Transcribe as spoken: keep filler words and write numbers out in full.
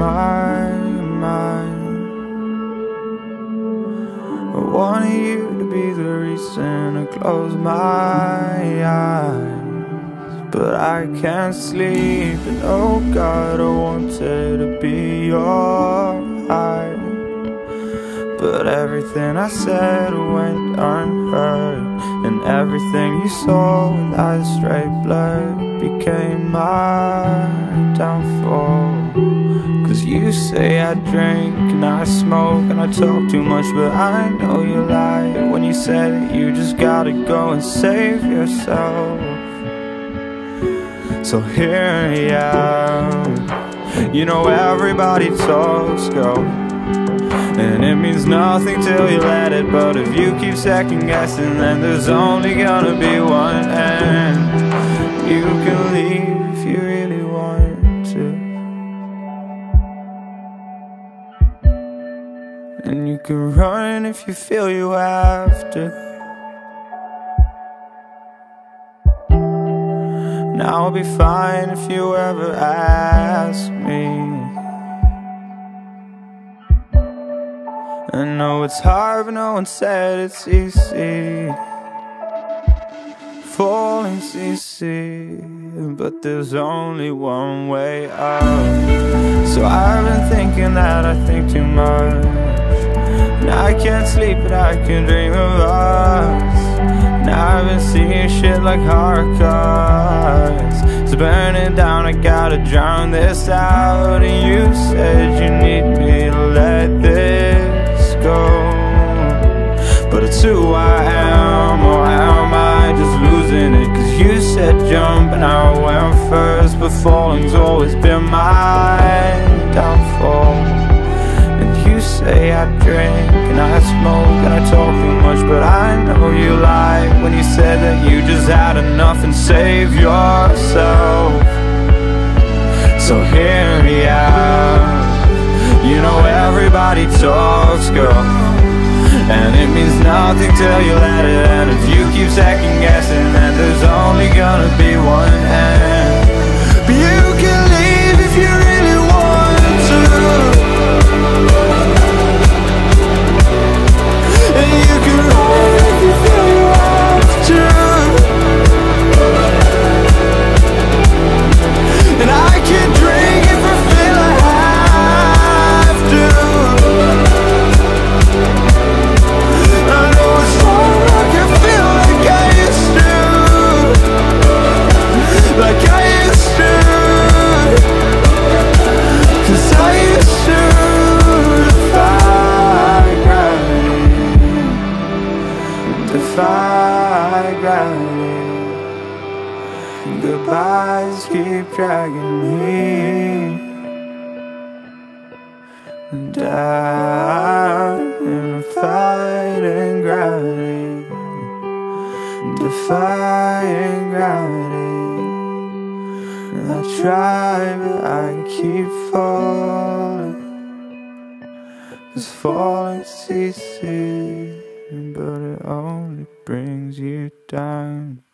my mind. I wanted you to be the reason I close my eyes, but I can't sleep, and oh God, I wanted to be your high. But everything I said went unheard, and everything you saw with eyes straight blurred became my downfall. Cause you say I drink and I smoke and I talk too much, but I know you lie when you say that you just gotta go and save yourself. So here I am. You know everybody talks, girl, and it means nothing till you let it. But if you keep second guessing, then there's only gonna be one end. You can leave if you really want to, and you can run if you feel you have to. Now I'll be fine if you ever ask me. I know it's hard, but no one said it's easy. Falling's easy, but there's only one way up. So I've been thinking that I think too much, and I can't sleep, but I can dream of us. Now I've been seeing shit like hard cards. It's burning down, I gotta drown this out. And you said you need me to let this go, but it's who I am, or am I just losing it? Cause you said jump and I went first, but falling's always been my downfall. And you say I drink and I smoke and I talk too much, but I know you lied when you said that you just had enough and save yourself. So hear me out. You know everybody talks, girl, and it means nothing till you let it. And if you keep second guessing, then there's only gonna be one end. But you can leave if you really want to, and you can run if you feel you have to. And I can drink if I feel I have to. I know it's hard, I can feel like I used to, like I used to. Cause I used to defy gravity, defy gravity. Goodbyes keep dragging me down in a fighting gravity, defying gravity. I try, but I keep falling. Cause falling's easy, but it only brings you down.